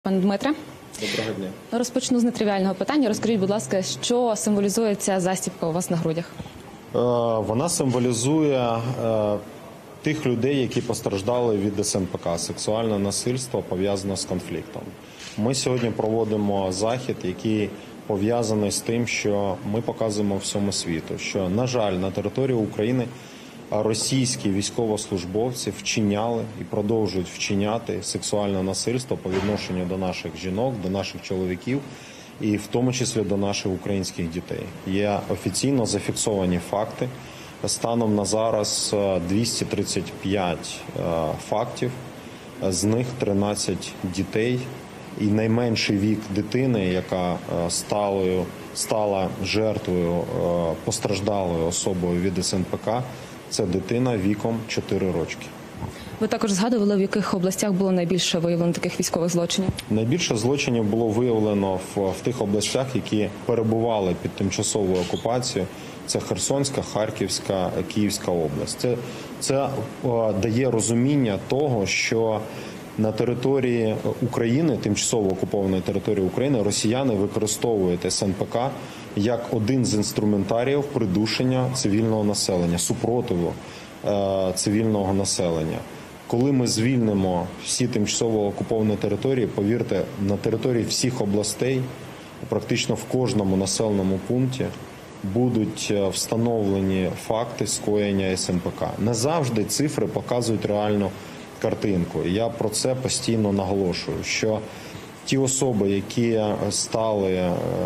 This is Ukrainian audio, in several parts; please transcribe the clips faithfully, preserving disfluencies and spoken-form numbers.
Пане Дмитре, доброго дня. Розпочну з нетривіального питання. Розкажіть, будь ласка, що символізує ця застібка у вас на грудях? Вона символізує тих людей, які постраждали від ес ен пе ка, сексуальне насильство пов'язане з конфліктом. Ми сьогодні проводимо захід, який пов'язаний з тим, що ми показуємо всьому світу, що, на жаль, на території України російські військовослужбовці вчиняли і продовжують вчиняти сексуальне насильство по відношенню до наших жінок, до наших чоловіків і в тому числі до наших українських дітей. Є офіційно зафіксовані факти. Станом на зараз двісті тридцять п'ять фактів, з них тринадцять дітей. І найменший вік дитини, яка сталою, стала жертвою, постраждалою особою від ес ен пе ка, це дитина віком чотири рочки. Ви також згадували, в яких областях було найбільше виявлено таких військових злочинів? Найбільше злочинів було виявлено в, в тих областях, які перебували під тимчасовою окупацією. Це Херсонська, Харківська, Київська область. Це, це о, дає розуміння того, що на території України, тимчасово окупованої території України, росіяни використовують ес ен пе ка як один з інструментаріїв придушення цивільного населення, супротиву е, цивільного населення. Коли ми звільнимо всі тимчасово окуповані території, повірте, на території всіх областей, практично в кожному населеному пункті, будуть встановлені факти скоєння ес ен пе ка. Не завжди цифри показують реальну картинку. І я про це постійно наголошую, що ті особи, які стали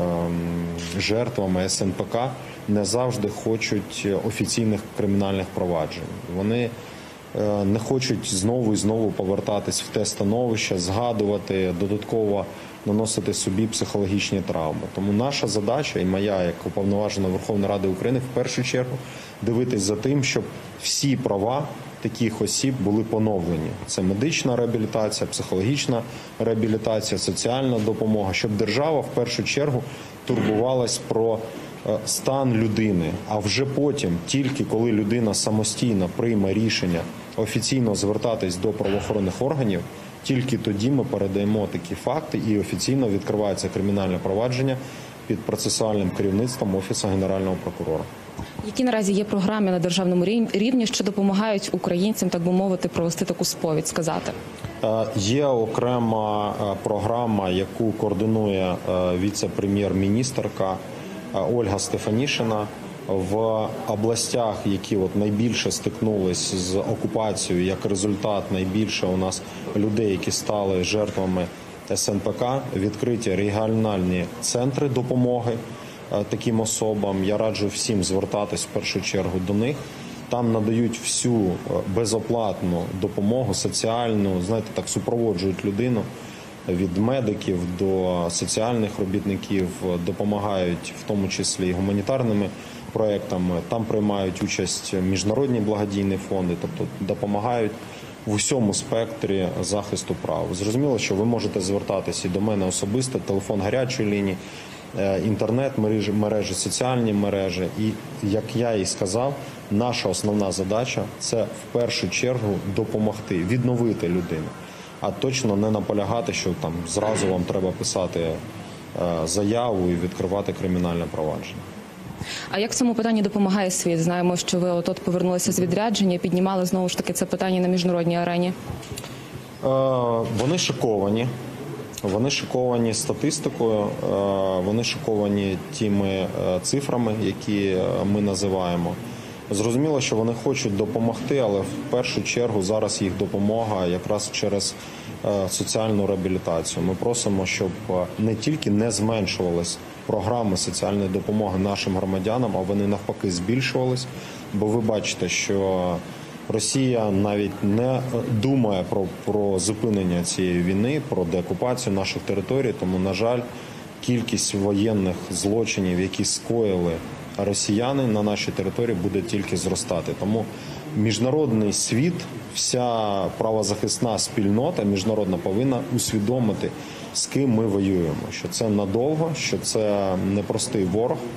жертвами ес ен пе ка, не завжди хочуть офіційних кримінальних проваджень. Вони не хочуть знову і знову повертатись в те становище, згадувати, додатково наносити собі психологічні травми. Тому наша задача, і моя, як уповноважена Верховної Ради України, в першу чергу дивитись за тим, щоб всі права таких осіб були поновлені. Це медична реабілітація, психологічна реабілітація, соціальна допомога, щоб держава в першу чергу турбувалась про стан людини, а вже потім, тільки коли людина самостійно прийме рішення офіційно звертатись до правоохоронних органів, тільки тоді ми передаємо такі факти і офіційно відкривається кримінальне провадження під процесуальним керівництвом Офісу Генерального прокурора. Які наразі є програми на державному рівні, що допомагають українцям, так би мовити, провести таку сповідь, сказати? Є окрема програма, яку координує віце-прем'єр-міністерка Ольга Стефанішина. В областях, які от найбільше стикнулись з окупацією, як результат найбільше у нас людей, які стали жертвами ес ен пе ка, відкриті регіональні центри допомоги таким особам. Я раджу всім звертатись в першу чергу до них. Там надають всю безоплатну допомогу, соціальну, знаєте, так супроводжують людину від медиків до соціальних робітників, допомагають в тому числі і гуманітарними проектами. Там приймають участь міжнародні благодійні фонди, тобто допомагають в усьому спектрі захисту прав. Зрозуміло, що ви можете звертатися і до мене особисто, телефон гарячої лінії, інтернет-мережі, мережі, соціальні мережі. І, як я і сказав, наша основна задача – це в першу чергу допомогти, відновити людину. А точно не наполягати, що там зразу вам треба писати заяву і відкривати кримінальне провадження. А як в цьому питанні допомагає світ? Знаємо, що ви от-от повернулися з відрядження, піднімали знову ж таки це питання на міжнародній арені. Вони шоковані. Вони шоковані статистикою, вони шоковані тими цифрами, які ми називаємо. Зрозуміло, що вони хочуть допомогти, але в першу чергу зараз їх допомога якраз через соціальну реабілітацію. Ми просимо, щоб не тільки не зменшувались програми соціальної допомоги нашим громадянам, а вони навпаки збільшувались. Бо ви бачите, що Росія навіть не думає про, про зупинення цієї війни, про деокупацію наших територій. Тому, на жаль, кількість воєнних злочинів, які скоїли росіяни на нашій території, буде тільки зростати. Тому міжнародний світ, вся правозахисна спільнота міжнародна повинна усвідомити, з ким ми воюємо. Що це надовго, що це непростий ворог,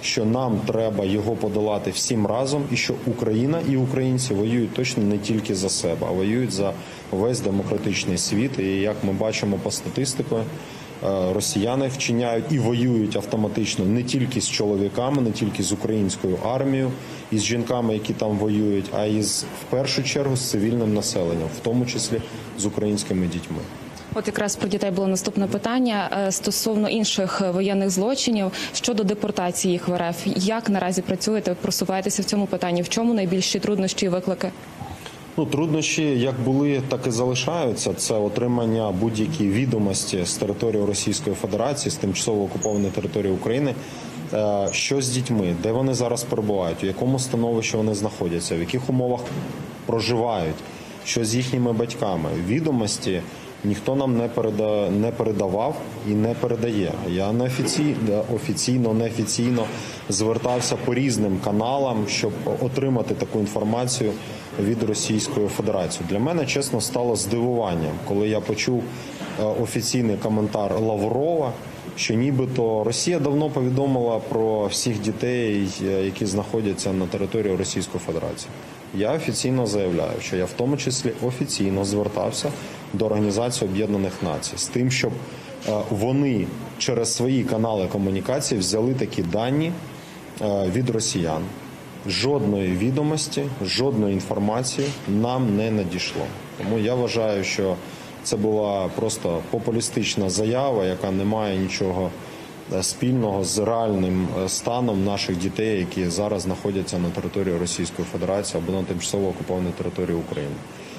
що нам треба його подолати всім разом, і що Україна і українці воюють точно не тільки за себе, а воюють за весь демократичний світ. І як ми бачимо по статистиці, росіяни вчиняють і воюють автоматично не тільки з чоловіками, не тільки з українською армією і з жінками, які там воюють, а й з, в першу чергу з цивільним населенням, в тому числі з українськими дітьми. От якраз про дітей було наступне питання стосовно інших воєнних злочинів щодо депортації їх в РФ. Як наразі працюєте, просуваєтеся в цьому питанні? В чому найбільші труднощі і виклики? Ну, труднощі як були, так і залишаються. Це отримання будь-які відомості з території Російської Федерації, з тимчасово окупованої території України. Що з дітьми, де вони зараз перебувають, у якому становищі вони знаходяться, в яких умовах проживають, що з їхніми батьками. Відомості ніхто нам не переда... не передавав і не передає. Я неофіційно, офіційно, неофіційно звертався по різним каналам, щоб отримати таку інформацію від Російської Федерації. Для мене, чесно, стало здивуванням, коли я почув офіційний коментар Лаврова, що нібито Росія давно повідомила про всіх дітей, які знаходяться на території Російської Федерації. Я офіційно заявляю, що я в тому числі офіційно звертався до Організації Об'єднаних Націй з тим, щоб вони через свої канали комунікації взяли такі дані від росіян. Жодної відомості, жодної інформації нам не надійшло. Тому я вважаю, що це була просто популістична заява, яка не має нічого спільного з реальним станом наших дітей, які зараз знаходяться на території Російської Федерації або на тимчасово окупованій території України.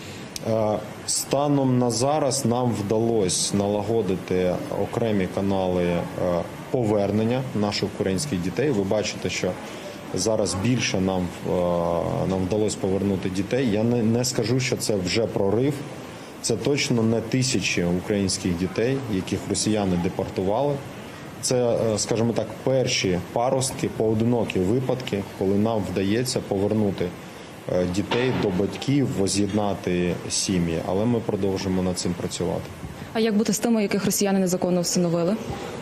Станом на зараз нам вдалося налагодити окремі канали повернення наших українських дітей. Ви бачите, що зараз більше нам, нам вдалося повернути дітей. Я не, не скажу, що це вже прорив. Це точно не тисячі українських дітей, яких росіяни депортували. Це, скажімо так, перші паростки, поодинокі випадки, коли нам вдається повернути дітей до батьків, воз'єднати сім'ї. Але ми продовжуємо над цим працювати. А як бути з тими, яких росіяни незаконно всиновили?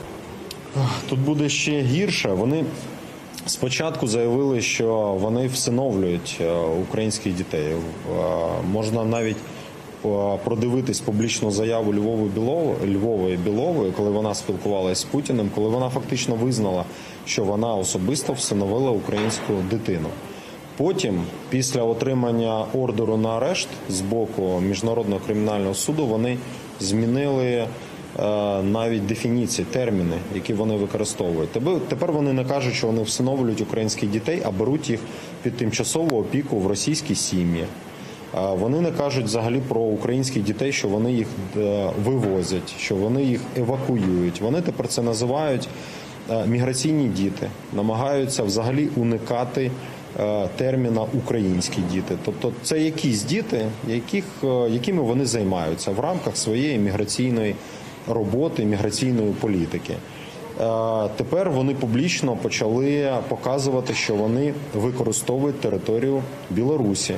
Тут буде ще гірше. Вони спочатку заявили, що вони всиновлюють українських дітей. Можна навіть продивитись публічну заяву Львови Білової, Львової Білової, коли вона спілкувалася з Путіним, коли вона фактично визнала, що вона особисто всиновила українську дитину. Потім, після отримання ордеру на арешт з боку Міжнародного кримінального суду, вони змінили е, навіть дефініції, терміни, які вони використовують. Тепер вони не кажуть, що вони всиновлюють українських дітей, а беруть їх під тимчасову опіку в російській сім'ї. Вони не кажуть взагалі про українських дітей, що вони їх вивозять, що вони їх евакуюють. Вони тепер це називають міграційні діти, намагаються взагалі уникати терміна «українські діти». Тобто це якісь діти, яких, якими вони займаються в рамках своєї міграційної роботи, міграційної політики. Тепер вони публічно почали показувати, що вони використовують територію Білорусі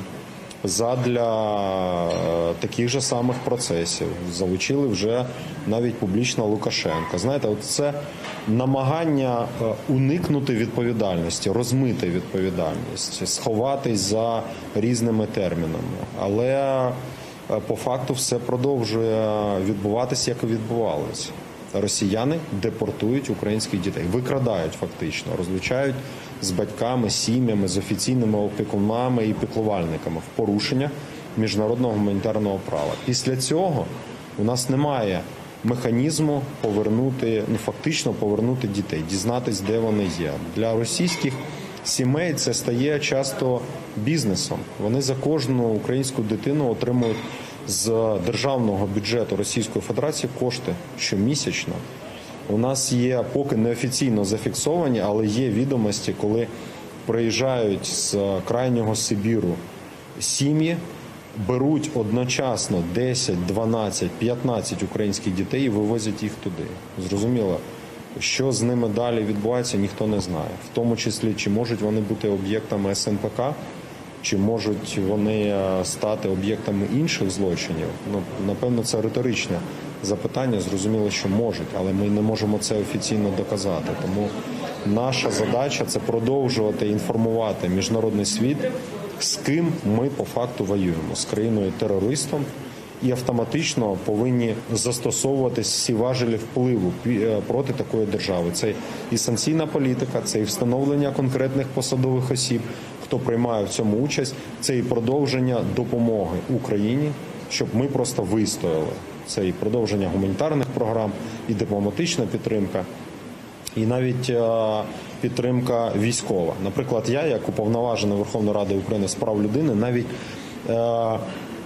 задля таких же самих процесів. Залучили вже навіть публічно Лукашенка. Знаєте, от це намагання уникнути відповідальності, розмити відповідальність, сховатись за різними термінами. Але по факту все продовжує відбуватися, як і відбувалося. Росіяни депортують українських дітей, викрадають фактично, розлучають з батьками, сім'ями, з офіційними опікунами і піклувальниками в порушення міжнародного гуманітарного права. Після цього у нас немає механізму повернути, ну фактично повернути дітей, дізнатись, де вони є. Для російських сімей це стає часто бізнесом. Вони за кожну українську дитину отримують з державного бюджету Російської Федерації кошти щомісячно. У нас є поки неофіційно зафіксовані, але є відомості, коли приїжджають з крайнього Сибіру сім'ї, беруть одночасно десять, дванадцять, п'ятнадцять українських дітей і вивозять їх туди. Зрозуміло, що з ними далі відбувається, ніхто не знає. В тому числі, чи можуть вони бути об'єктами ес ен пе ка, чи можуть вони стати об'єктами інших злочинів. Ну, напевно, це риторичне запитання, зрозуміло, що можуть, але ми не можемо це офіційно доказати. Тому наша задача – це продовжувати інформувати міжнародний світ, з ким ми по факту воюємо, з країною-терористом, і автоматично повинні застосовуватись всі важелі впливу проти такої держави. Це і санкційна політика, це і встановлення конкретних посадових осіб, хто приймає в цьому участь, це і продовження допомоги Україні, щоб ми просто вистояли. Це і продовження гуманітарних програм, і дипломатична підтримка, і навіть е, підтримка військова. Наприклад, я, як уповноважений Верховної Ради України з прав людини, навіть е, е,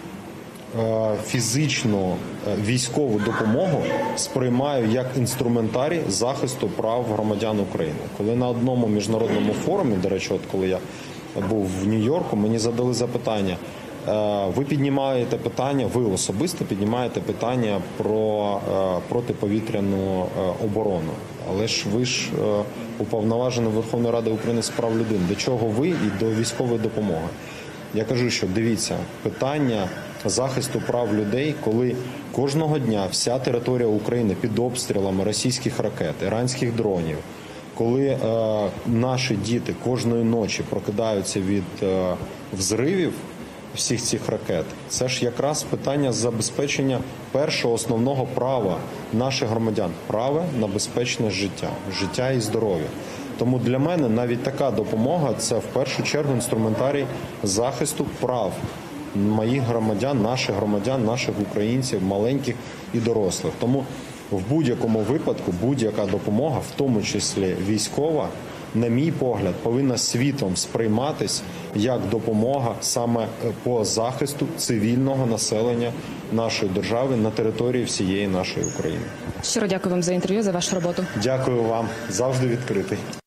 фізичну військову допомогу сприймаю як інструментарій захисту прав громадян України. Коли на одному міжнародному форумі, до речі, от коли я був в Нью-Йорку, мені задали запитання, ви піднімаєте питання, ви особисто піднімаєте питання про протиповітряну оборону. Але ж ви ж уповноважений Верховної Ради України з прав людини. До чого ви і до військової допомоги? Я кажу, що дивіться, питання захисту прав людей, коли кожного дня вся територія України під обстрілами російських ракет, іранських дронів, коли е, наші діти кожної ночі прокидаються від е, взривів всіх цих ракет, це ж якраз питання забезпечення першого основного права наших громадян – права на безпечне життя, життя і здоров'я. Тому для мене навіть така допомога – це в першу чергу інструментарій захисту прав моїх громадян, наших громадян, наших українців, маленьких і дорослих. Тому в будь-якому випадку будь-яка допомога, в тому числі військова, на мій погляд, повинна світом сприйматись як допомога саме по захисту цивільного населення нашої держави на території всієї нашої України. Щиро дякую вам за інтерв'ю, за вашу роботу. Дякую вам. Завжди відкритий.